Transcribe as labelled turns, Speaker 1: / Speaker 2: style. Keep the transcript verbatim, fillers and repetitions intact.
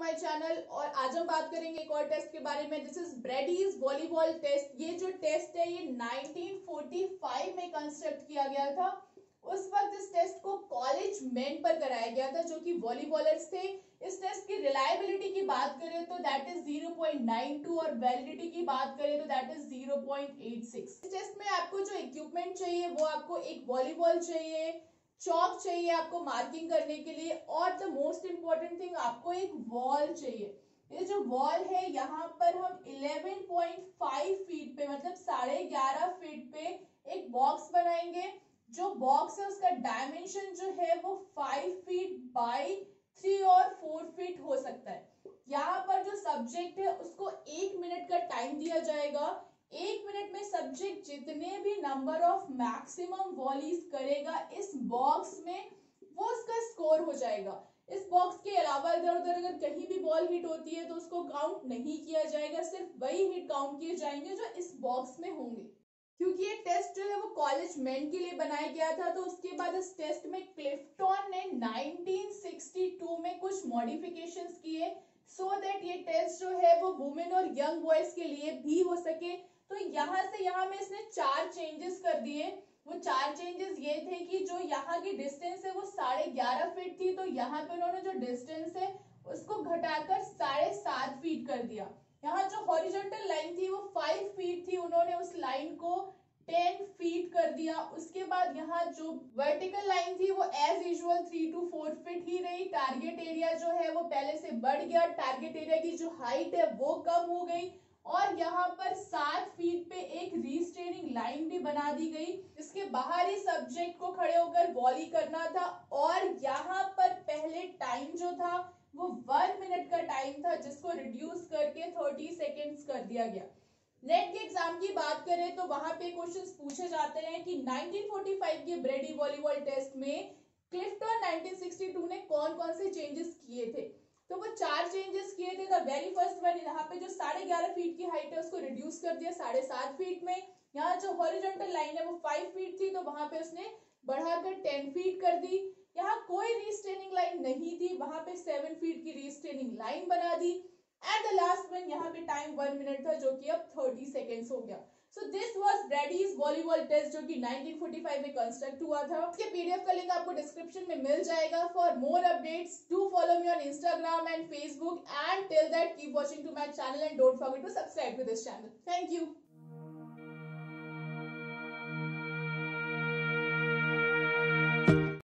Speaker 1: My channel और आज हम बात करेंगे एक और टेस्ट के बारे में। This is Brady's volleyball test. ये जो टेस्ट है ये नाइनटीन फोर्टी फाइव में कंस्ट्रक्ट किया गया था। उस वक्त इस टेस्ट को कॉलेज मेन पर कराया गया था जो कि वॉलीबॉलर्स थे। इस टेस्ट की रिलायबिलिटी की बात करें तो that is zero point nine two और वैलिडिटी की बात करें तो that is zero point eight six. इस टेस्ट में आपको जो इक्विपमेंट चाहिए वो आपको एक वॉलीबॉल चाहिए, चौक चाहिए आपको मार्किंग करने के लिए, और द मोस्ट इंपॉर्टेंट थिंग आपको एक वॉल चाहिए। ये जो वॉल है यहाँ पर हम इलेवन पॉइंट फाइव फीट पे मतलब साढ़े ग्यारह फीट पे एक बॉक्स बनाएंगे। जो बॉक्स है उसका डायमेंशन जो है वो फाइव फीट बाई थ्री और फोर फीट हो सकता है। यहाँ पर जो सब्जेक्ट है उसको एक मिनट का टाइम दिया जाएगा। एक मिनट में सब्जेक्ट जितने भी नंबर ऑफ मैक्सिमम वॉलीज करेगा इस बॉक्स में वो उसका स्कोर हो जाएगा। इस बॉक्स के अलावा इधर उधर अगर कहीं भी बॉल हिट होती है तो उसको काउंट नहीं किया जाएगा, सिर्फ वही हिट काउंट किए जाएंगे जो इस बॉक्स में होंगे। क्योंकि ये टेस्ट जो है वो कॉलेज मेन के लिए बनाया गया था तो उसके बाद इस टेस्ट में क्लिफ्टन ने नाइनटीन सिक्सटी टू में कुछ मॉडिफिकेशंस किए सो दैट ये टेस्ट जो है वो वुमेन और यंग बॉयज के लिए भी हो सके। तो यहाँ से यहाँ में इसने चार चेंजेस कर दिए। वो चार चेंजेस ये थे कि जो यहाँ की डिस्टेंस है वो साढ़े ग्यारह फीट थी तो यहाँ पे उन्होंने जो डिस्टेंस है उसको घटाकर साढ़े सात फीट कर दिया। यहाँ जो हॉरिजॉन्टल लाइन थी वो फाइव फीट थी, उन्होंने उस लाइन को टेन फीट कर दिया। उसके बाद यहाँ जो वर्टिकल लाइन थी वो as usual three two four feet ही रही। टारगेट एरिया जो है वो पहले से बढ़ गया, टारगेट एरिया की जो हाइट है वो कम हो गई और यहाँ पर सात फीट पे एक रीस्ट्रेनिंग लाइन भी बना दी गई जिसके बाहर ही सब्जेक्ट को खड़े होकर वॉली करना था। और यहाँ पर पहले टाइम जो था वो वन मिनट का टाइम था जिसको रिड्यूस करके थर्टी सेकेंड्स कर दिया गया। नेट के एग्जाम की बात करें तो वहां पे क्वेश्चंस पूछे जाते हैं कि नाइनटीन फोर्टी फाइव के ब्रेडी वॉलीबॉल टेस्ट में क्लिफ्टन नाइनटीन सिक्सटी टू ने कौन कौन से चेंजेस किए थे। तो वो चार चेंजेस किए थे। द वेरी फर्स्ट वन, यहाँ पे जो साढ़े ग्यारह फीट की हाइट है उसको रिड्यूस कर दिया साढ़े सात फीट में। यहाँ जो हॉरिजॉन्टल लाइन है वो फाइव फीट थी तो वहां पे उसने बढ़ाकर टेन फीट कर दी। यहाँ कोई रीस्ट्रेनिंग लाइन नहीं थी, वहां पे सेवन फीट की रीस्ट्रेनिंग लाइन बना दी। एट द लास्ट वन यहाँ पे टाइम वन मिनट था जो कि अब थर्टी सेकेंड्स हो गया। So this was Brady's volleyball test जो कि नाइनटीन फोर्टी फाइव में कंस्ट्रक्ट हुआ था। इसके पीडीएफ का लिंक आपको डिस्क्रिप्शन में मिल जाएगा। For more updates do follow me on Instagram and Facebook and till that keep watching to my channel and don't forget to subscribe to this channel. Thank you.